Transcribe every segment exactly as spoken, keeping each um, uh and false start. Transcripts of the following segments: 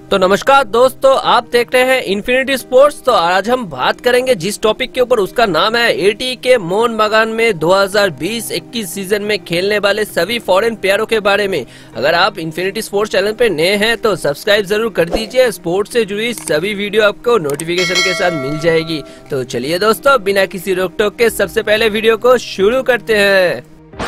तो नमस्कार दोस्तों, आप देख रहे हैं इन्फिनिटी स्पोर्ट्स। तो आज हम बात करेंगे जिस टॉपिक के ऊपर, उसका नाम है एटीके मोहन बगान में दो हज़ार बीस इक्कीस सीजन में खेलने वाले सभी फॉरेन प्लेयरों के बारे में। अगर आप इन्फिनिटी स्पोर्ट्स चैनल पे नए हैं तो सब्सक्राइब जरूर कर दीजिए। स्पोर्ट्स से जुड़ी सभी वीडियो आपको नोटिफिकेशन के साथ मिल जाएगी। तो चलिए दोस्तों, बिना किसी रोक टोक के सबसे पहले वीडियो को शुरू करते हैं।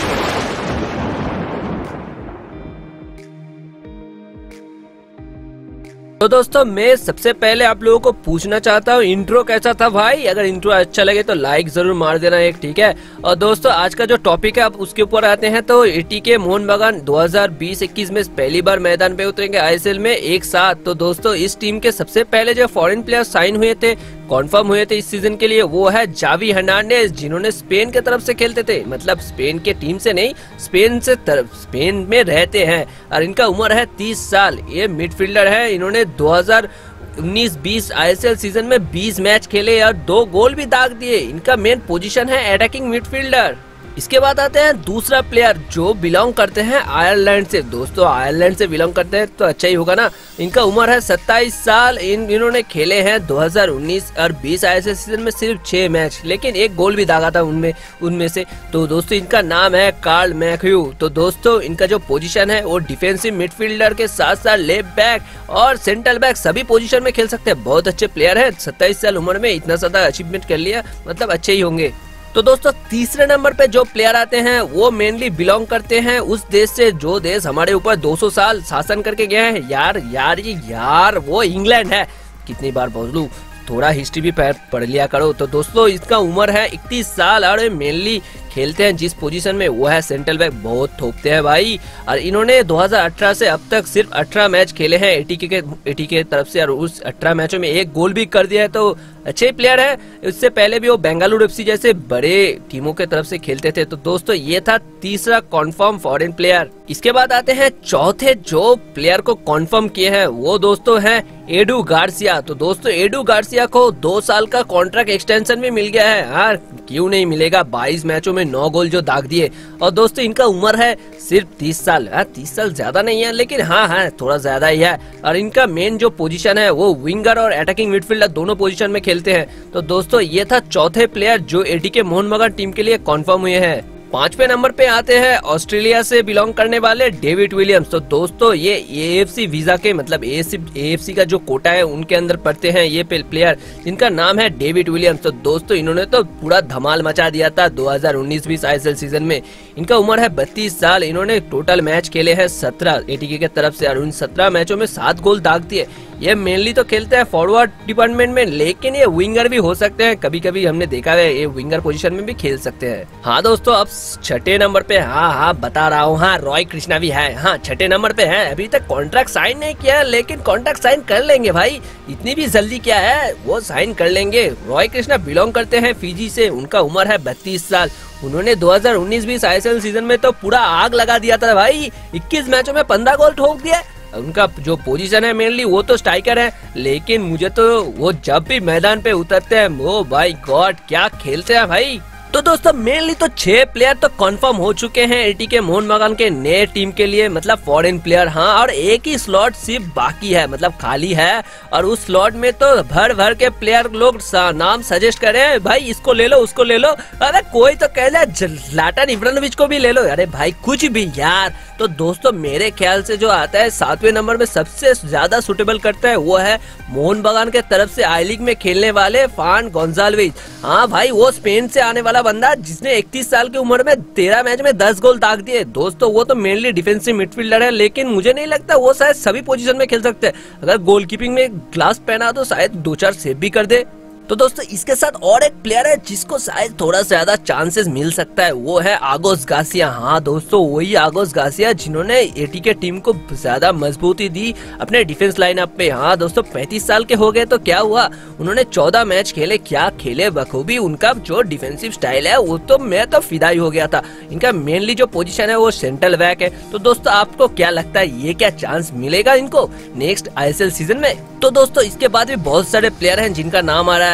तो दोस्तों, मैं सबसे पहले आप लोगों को पूछना चाहता हूँ, इंट्रो कैसा था भाई? अगर इंट्रो अच्छा लगे तो लाइक जरूर मार देना एक, ठीक है। और दोस्तों, आज का जो टॉपिक है आप उसके ऊपर आते हैं। तो एटीके मोहन बगान दो हज़ार बीस इक्कीस में पहली बार मैदान पे उतरेंगे आईएसएल में एक साथ। तो दोस्तों, इस टीम के सबसे पहले जो फॉरेन प्लेयर साइन हुए थे, कॉन्फर्म हुए थे इस सीजन के लिए, वो है जावी हर्नांडेज, जिन्होंने स्पेन के तरफ से खेलते थे। मतलब स्पेन के टीम से नहीं, स्पेन से तरफ स्पेन में रहते हैं और इनका उम्र है तीस साल। ये मिडफील्डर है। इन्होंने दो हज़ार उन्नीस बीस आईएसएल सीजन में बीस मैच खेले और दो गोल भी दाग दिए। इनका मेन पोजीशन है अटैकिंग मिडफील्डर। इसके बाद आते हैं दूसरा प्लेयर जो बिलोंग करते हैं आयरलैंड से। दोस्तों, आयरलैंड से बिलोंग करते हैं तो अच्छा ही होगा ना। इनका उम्र है सत्ताईस साल। इन इन्होंने खेले हैं दो हज़ार उन्नीस और बीस आईएसएल सीजन में सिर्फ छह मैच, लेकिन एक गोल भी दागा था उनमें उनमें से। तो दोस्तों, इनका नाम है कार्ल मैथ्यू। तो दोस्तों, इनका जो पोजीशन है वो डिफेंसिव मिडफील्डर के साथ साथ लेफ्ट बैक और सेंट्रल बैक सभी पोजीशन में खेल सकते हैं। बहुत अच्छे प्लेयर है। सत्ताईस साल उम्र में इतना ज्यादा अचीवमेंट कर लिया, मतलब अच्छे ही होंगे। तो दोस्तों, तीसरे नंबर पे जो प्लेयर आते हैं वो मेनली बिलोंग करते हैं उस देश से जो देश हमारे ऊपर दो सौ साल शासन करके गए हैं। यार यार ये यार वो इंग्लैंड है। कितनी बार बोल लूं, थोड़ा हिस्ट्री भी पढ़ लिया करो। तो दोस्तों, इसका उम्र है इकतीस साल और मेनली खेलते हैं जिस पोजीशन में वो है सेंट्रल बैक। बहुत ठोकते हैं भाई। और इन्होंने दो हज़ार अठारह से अब तक सिर्फ अठारह मैच खेले हैं एटीके के एटीके की तरफ से, और उस अठारह मैचों में एक गोल भी कर दिया है। तो अच्छे प्लेयर है। इससे पहले भी वो बेंगलुरु एफसी जैसे बड़े टीमों के तरफ से खेलते थे। तो दोस्तों, ये था तीसरा कॉन्फर्म फॉरेन प्लेयर। इसके बाद आते हैं चौथे जो प्लेयर को कॉन्फर्म किए हैं, वो दोस्तों है एडू गार्सिया। तो दोस्तों, एडू गार्सिया को दो साल का कॉन्ट्रैक्ट एक्सटेंशन भी मिल गया है। हाँ, क्यों नहीं मिलेगा? बाईस मैचों में नौ गोल जो दाग दिए। और दोस्तों, इनका उम्र है सिर्फ तीस साल। हाँ, तीस साल ज्यादा नहीं है, लेकिन हाँ हाँ थोड़ा ज्यादा ही है। और इनका मेन जो पोजीशन है वो विंगर और अटैकिंग मिडफील्डर दोनों पोजीशन में खेलते हैं। तो दोस्तों, ये था चौथे प्लेयर जो एटीके मोहन बगान टीम के लिए कॉन्फर्म हुए हैं। पांचवे नंबर पे आते हैं ऑस्ट्रेलिया से बिलोंग करने वाले डेविड विलियम्स। तो दोस्तों, ये एएफसी वीजा के मतलब एएफसी का जो कोटा है उनके अंदर पढ़ते हैं ये प्लेयर, जिनका नाम है डेविड विलियम्स। तो दोस्तों, इन्होंने तो पूरा धमाल मचा दिया था दो हज़ार उन्नीस बीस आईएसएल सीजन में। इनका उम्र है बत्तीस साल। इन्होंने टोटल मैच खेले हैं सत्रह एटीके की तरफ से, और उन सत्रह मैचों में सात गोल दाग दिए। ये मेनली तो खेलते हैं फॉरवर्ड डिपार्टमेंट में, लेकिन ये विंगर भी हो सकते हैं। कभी कभी हमने देखा है ये विंगर पोजीशन में भी खेल सकते हैं। हाँ दोस्तों, अब छठे नंबर पे, हाँ हाँ बता रहा हूँ, हाँ रॉय कृष्णा भी है। हाँ, छठे नंबर पे है। अभी तक कॉन्ट्रैक्ट साइन नहीं किया है, लेकिन कॉन्ट्रैक्ट साइन कर लेंगे भाई। इतनी भी जल्दी क्या है, वो साइन कर लेंगे। रॉय कृष्णा बिलोंग करते हैं फिजी से। उनका उम्र है बत्तीस साल। उन्होंने दो हज़ार उन्नीस बीस आईएसएल सीजन में तो पूरा आग लगा दिया था भाई। इक्कीस मैचों में पंद्रह गोल ठोक दिए। उनका जो पोजीशन है मेनली वो तो स्ट्राइकर है, लेकिन मुझे तो वो जब भी मैदान पे उतरते हैं, ओ भाई गॉड क्या खेलते हैं भाई। तो दोस्तों, मेनली तो छह प्लेयर तो कंफर्म हो चुके हैं एटीके मोहन बगान के नए टीम के लिए, मतलब फॉरेन प्लेयर। हाँ, और एक ही स्लॉट सिर्फ बाकी है, मतलब खाली है। और उस स्लॉट में तो भर भर के प्लेयर लोग नाम सजेस्ट करे, भाई इसको ले लो उसको ले लो। अरे कोई तो कह ले ज़्लाटन इब्राहिमोविच को भी ले लो। अरे भाई कुछ भी यार। तो दोस्तों, मेरे ख्याल से जो आता है सातवें नंबर में सबसे ज्यादा सुटेबल करता है वो है मोहन बगान के तरफ से आई लीग में खेलने वाले फान गोंजाल्विस। हाँ भाई, वो स्पेन से आने वाला बंदा जिसने इकतीस साल की उम्र में तेरह मैच में दस गोल दाग दिए। दोस्तों, वो तो मेनली डिफेंसिव मिडफील्डर है, लेकिन मुझे नहीं लगता वो शायद सभी पोजीशन में खेल सकते हैं। अगर गोलकीपिंग में ग्लास पहना तो शायद दो चार सेव भी कर दे। तो दोस्तों, इसके साथ और एक प्लेयर है जिसको शायद थोड़ा ज्यादा चांसेस मिल सकता है, वो है आगोस गार्सिया। हाँ दोस्तों, वही आगोस गार्सिया जिन्होंने एटीके टीम को ज्यादा मजबूती दी अपने डिफेंस लाइनअप पे। हाँ दोस्तों, पैंतीस साल के हो गए तो क्या हुआ, उन्होंने चौदह मैच खेले, क्या खेले बखूबी। उनका जो डिफेंसिव स्टाइल है वो तो मैं तो फिदा ही हो गया था। इनका मेनली जो पोजीशन है वो सेंट्रल बैक है। तो दोस्तों, आपको क्या लगता है, ये क्या चांस मिलेगा इनको नेक्स्ट आईएसएल सीजन में? तो दोस्तों, इसके बाद भी बहुत सारे प्लेयर हैं जिनका नाम आ रहा है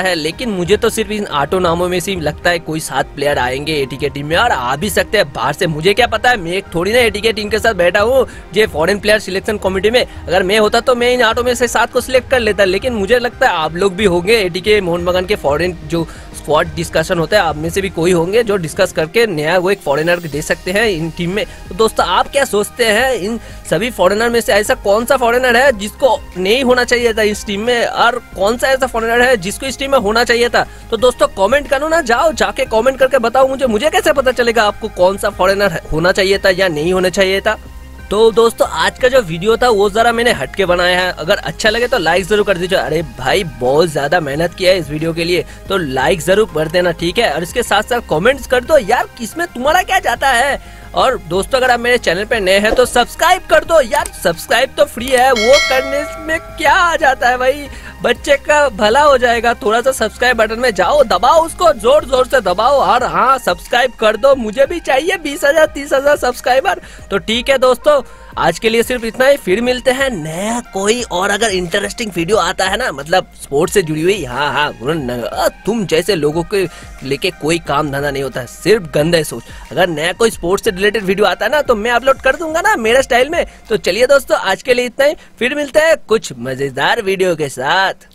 है, लेकिन मुझे तो सिर्फ इन आठों नामों में से लगता है कोई सात प्लेयर आएंगे एटी के टीम में, और आ भी सकते हैं बाहर से। मुझे क्या पता है, मैं एक थोड़ी ना एटी के टीम के साथ बैठा हूँ जो फॉरेन प्लेयर सिलेक्शन कमेटी में। अगर मैं होता तो मैं इन आठों में से सात को सिलेक्ट कर लेता, लेकिन मुझे लगता है आप लोग भी होंगे एटी के मोहन बगान के फॉरेन जो स्क्वाड डिस्कशन होता है, आप में से भी कोई होंगे जो डिस्कस करके नया वो एक फॉरेनर दे सकते हैं इन टीम में। तो दोस्तों आप क्या सोचते हैं, इन सभी फॉरेनर में से ऐसा कौन सा फॉरेनर है जिसको नहीं होना चाहिए था इस टीम में, और कौन सा ऐसा फॉरेनर है जिसको इस टीम में होना चाहिए था? तो दोस्तों कमेंट करो ना, जाओ जाके कमेंट करके बताओ मुझे मुझे कैसे पता चलेगा आपको कौन सा फॉरेनर होना चाहिए था या नहीं होना चाहिए था। तो दोस्तों आज का जो वीडियो था वो जरा मैंने हटके बनाया है, अगर अच्छा लगे तो लाइक जरूर कर दीजिए। अरे भाई बहुत ज्यादा मेहनत किया है इस वीडियो के लिए, तो लाइक जरूर कर देना, ठीक है। और इसके साथ साथ कमेंट्स कर दो यार, किसमें तुम्हारा क्या जाता है। और दोस्तों अगर आप मेरे चैनल पे नए हैं तो सब्सक्राइब कर दो यार, सब्सक्राइब तो फ्री है, वो करने में क्या आ जाता है भाई, बच्चे का भला हो जाएगा। थोड़ा सा सब्सक्राइब बटन में जाओ, दबाओ उसको, जोर जोर से दबाओ, और हाँ सब्सक्राइब कर दो, मुझे भी चाहिए बीस हजार तीस हजार सब्सक्राइबर। तो ठीक है दोस्तों, आज के लिए सिर्फ इतना ही, फिर मिलते हैं नया कोई और अगर इंटरेस्टिंग वीडियो आता है ना, मतलब स्पोर्ट्स से जुड़ी हुई। हाँ हाँ तुम जैसे लोगों के लेके कोई काम धंधा नहीं होता है, सिर्फ गंदे सोच। अगर नया कोई स्पोर्ट्स से रिलेटेड वीडियो आता है ना तो मैं अपलोड कर दूंगा ना मेरे स्टाइल में। तो चलिए दोस्तों आज के लिए इतना ही, फिर मिलते हैं कुछ मजेदार वीडियो के साथ।